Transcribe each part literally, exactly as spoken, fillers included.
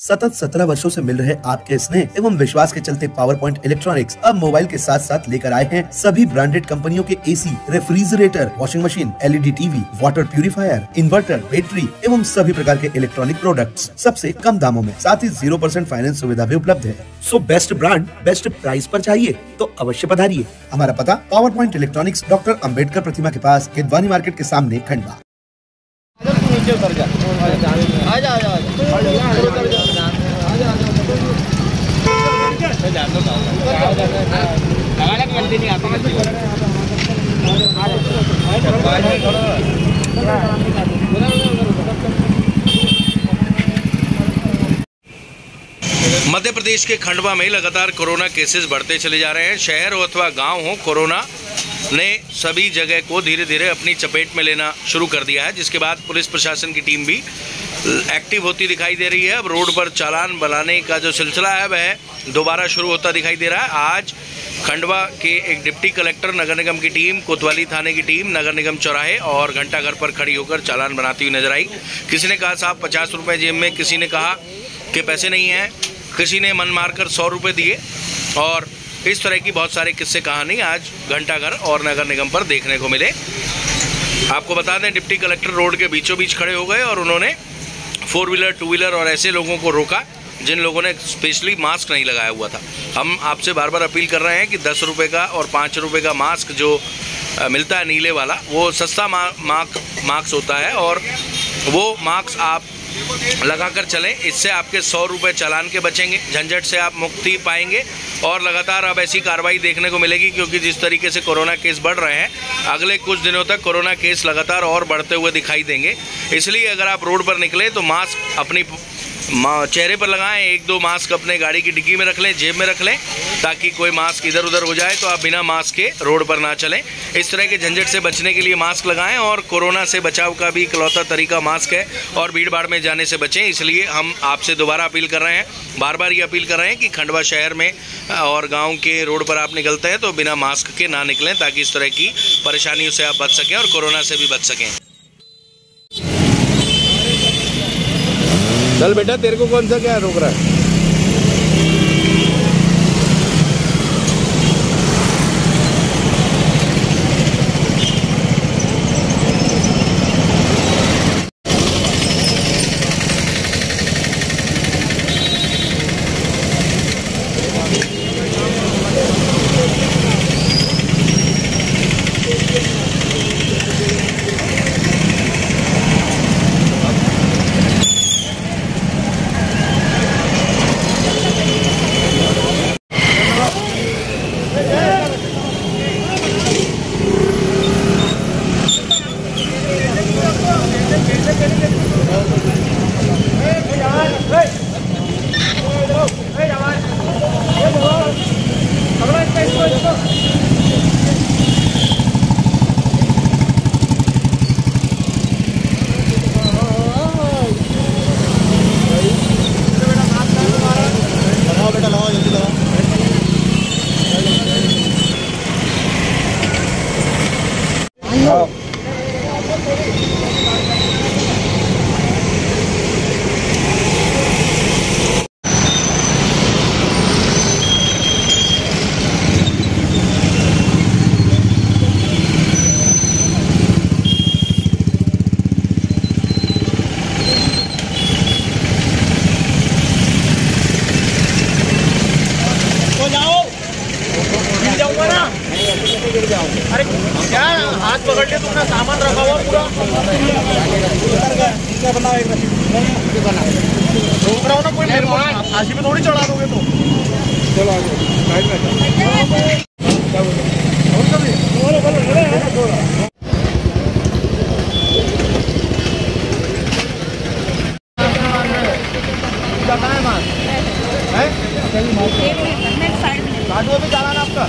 सतत सत्रह वर्षों से मिल रहे आपके स्नेह एवं विश्वास के चलते पावर पॉइंट इलेक्ट्रॉनिक्स अब मोबाइल के साथ साथ लेकर आए हैं सभी ब्रांडेड कंपनियों के AC, refrigerator, washing machine, LED TV, water purifier, inverter, battery एवं सभी प्रकार के इलेक्ट्रॉनिक प्रोडक्ट्स सबसे कम दामों में, साथ ही जीरो परसेंट फाइनेंस सुविधा भी उपलब्ध है। So best brand best price पर चाहिए तो अवश्य पधारिए। हमारा पता power point electronics, doctor Ambedkar प्रतिमा के पास, किदवानी मार्केट के सामने, खंडवा। नीचे उतर जा, आ जा, आ जा, उतर जा, लगाने की गलती नहीं आती। मध्य प्रदेश के खंडवा में लगातार कोरोना केसेस बढ़ते चले जा रहे हैं। शहर हो अथवा गांव हो, कोरोना ने सभी जगह को धीरे धीरे अपनी चपेट में लेना शुरू कर दिया है, जिसके बाद पुलिस प्रशासन की टीम भी एक्टिव होती दिखाई दे रही है। अब रोड पर चालान बनाने का जो सिलसिला है वह दोबारा शुरू होता दिखाई दे रहा है। आज खंडवा के एक डिप्टी कलेक्टर, नगर निगम की टीम, कोतवाली थाने की टीम नगर निगम चौराहे और घंटाघर पर खड़ी होकर चालान बनाती हुई नजर आई। किसी ने कहा साहब पचास रुपये जेब में, किसी ने कहा कि पैसे नहीं हैं, किसी ने मन मारकर सौ रुपये दिए और इस तरह की बहुत सारे किस्से कहानी आज घंटाघर और नगर निगम पर देखने को मिले। आपको बता दें, डिप्टी कलेक्टर रोड के बीचों बीच खड़े हो गए और उन्होंने फोर व्हीलर, टू व्हीलर और ऐसे लोगों को रोका जिन लोगों ने स्पेशली मास्क नहीं लगाया हुआ था। हम आपसे बार बार अपील कर रहे हैं कि दस रुपये का और पाँच रुपये का मास्क जो मिलता है नीले वाला, वो सस्ता मा, माक, मास्क होता है और वो मास्क आप लगाकर चलें। इससे आपके सौ रुपये चालान के बचेंगे, झंझट से आप मुक्ति पाएंगे और लगातार अब ऐसी कार्रवाई देखने को मिलेगी, क्योंकि जिस तरीके से कोरोना केस बढ़ रहे हैं, अगले कुछ दिनों तक कोरोना केस लगातार और बढ़ते हुए दिखाई देंगे। इसलिए अगर आप रोड पर निकले तो मास्क अपनी चेहरे पर लगाएं, एक दो मास्क अपने गाड़ी की डिग्गी में रख लें, जेब में रख लें, ताकि कोई मास्क इधर उधर हो जाए तो आप बिना मास्क के रोड पर ना चलें। इस तरह के झंझट से बचने के लिए मास्क लगाएं और कोरोना से बचाव का भी इकलौता तरीका मास्क है और भीड़ भाड़ में जाने से बचें। इसलिए हम आपसे दोबारा अपील कर रहे हैं, बार बार ये अपील कर रहे हैं कि खंडवा शहर में और गाँव के रोड पर आप निकलते हैं तो बिना मास्क के ना निकलें, ताकि इस तरह की परेशानियों से आप बच सकें और कोरोना से भी बच सकें। चल बेटा, तेरे को कौन सा क्या रोक रहा है? अरे क्या हाथ पकड़ के तुमने सामान रखा हुआ पूरा रोक रहा हूँ ना, कोई मेरे को फांसी में थोड़ी चढ़ा दोगे तुम। चलो आगे काटो भी चालान आपका।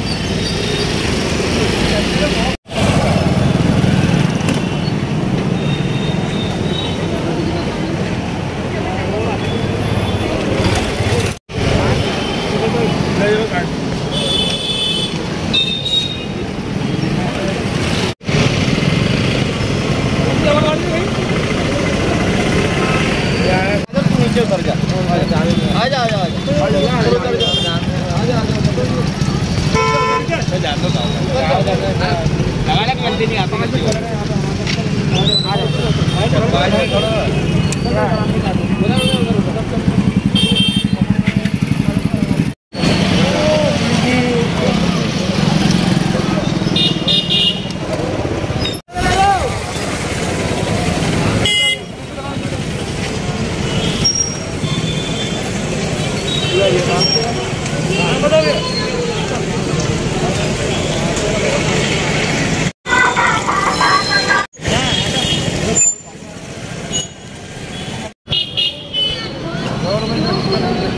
नीचे उतर जा। गवर्नमेंट